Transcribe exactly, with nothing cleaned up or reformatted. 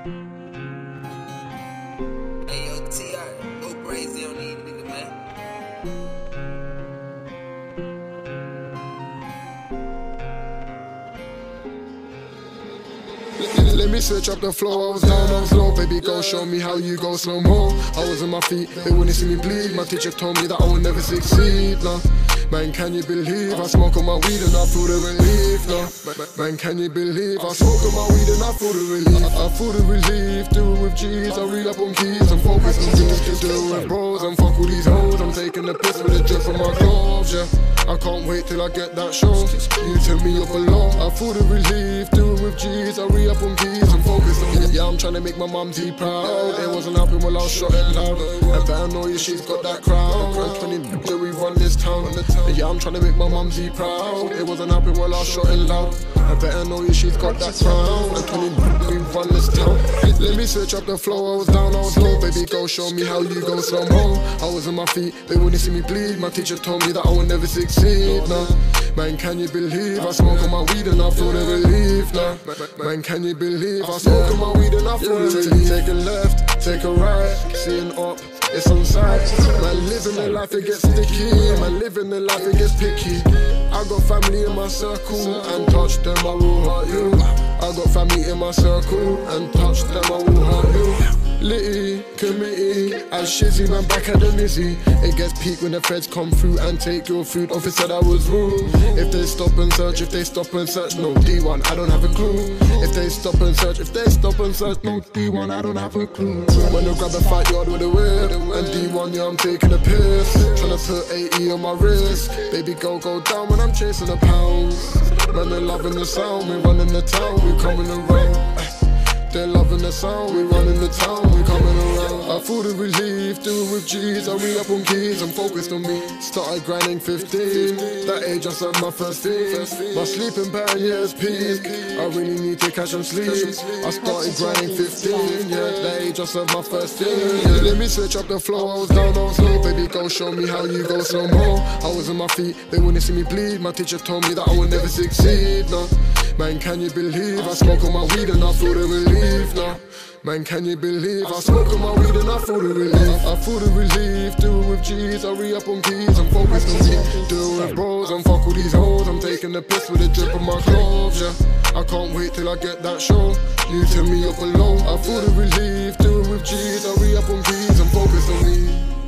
Hey yo, T R, go crazy on these niggas, man. Let me switch up the flow, I was down on slow. Baby girl, show me how you go slow-mo. I was on my feet, they wouldn't see me bleed. My teacher told me that I would never succeed, no. Man, can you believe I smoke on my weed and I feel the relief, no. Man, can you believe I smoke on my weed and I feel the relief. I feel the relief, do it with G's, I read up on keys. I'm focused on G's, do it with bros. I'm fuck with these hoes, I'm taking the piss with a drip from my gloves, yeah. I can't wait till I get that show. You turn me up alone. I feel the relief, do it with G's, I re up on keys. I'm focused on it. Yeah, I'm trying to make my mumsy proud. It wasn't happening while I was shotting loud. I better know you, she's got that crown. twenty that we run this town. Yeah, I'm trying to make my mumsy proud. It wasn't happening while I was shotting loud. I better know you, she's got that crown. twenty we run this town. Let me switch up the flow. I was down, I was low. Baby, go show me how you go slow-mo. I was on my feet, they wouldn't see me bleed. My teacher told me that I would never succeed, no. Man, can you believe I smoke on my weed and I feel the relief, no. Man, can you believe I smoke on my weed and I feel the relief. Take a left, take a right, seeing up, it's on sight. Man, living the life, it gets sticky. Man, living the life, it gets picky. I got family in my circle, and touch them, I will hurt you. I got family in my circle, and touch them, I will hurt you. Litty, committee, and shizzy, man, back at the Lizzie. It gets peak when the feds come through and take your food. Officer, that was rude. If they stop and search, if they stop and search, no D one, I don't have a clue. If they stop and search, if they stop and search, no D one, I don't have a clue. When they grab a fight yard with a whip, and D one, yeah, I'm taking a piss. Tryna put eighty on my wrist. Baby, go, go down when I'm chasing the pounds. Man, they're loving the sound, we running the town, we coming around. They're loving the sound, we running the town, we coming around. I feel the relief, do it with G's, I re up on keys, I'm focused on me. Started grinding fifteen, that age I served my first thing. My sleeping pattern, yeah, is peak. I really need to catch some sleep. I started grinding fifteen, yeah, that age I served my first thing. Yeah. Let me switch up the flow, I was down, I was low. Baby, go show me how you go slow-mo. I was on my feet, they wouldn't see me bleed. My teacher told me that I would never succeed, no. Man, can you believe I smoke on my weed and I feel the relief, no. Man, can you believe I smoke on my weed and I feel the relief. I feel the relief, do it with G's, I re up on keys. I'm focused on me, do it with bros. I'm fuck with these hoes, I'm taking the piss with a drip on my gloves, yeah. I can't wait till I get that show. You turn me up alone. I feel the relief, do it with G's, I re up on keys. I'm focused on me.